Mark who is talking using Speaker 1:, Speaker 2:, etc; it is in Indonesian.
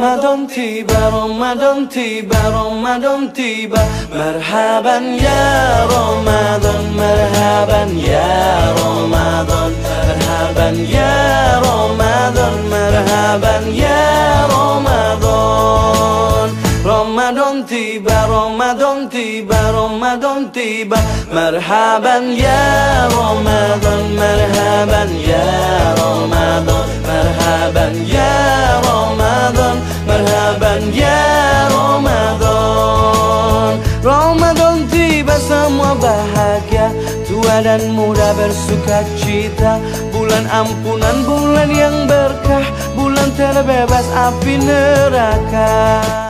Speaker 1: Ramadan tiba, Ramadan tiba, Ramadan tiba. Marhaban ya Ramadan, marhaban ya Ramadan, marhaban ya Ramadan, marhaban ya Ramadan. Ramadan tiba, Ramadan tiba, Ramadan tiba. Marhaban ya Ramadan, marhaban ya Ramadan, marhaban ya Ramadan, marhaban ya Ramadan. Ramadan tiba, semua bahagia, tua dan muda bersuka cita. Bulan ampunan, bulan yang berkah, bulan terbebas api neraka.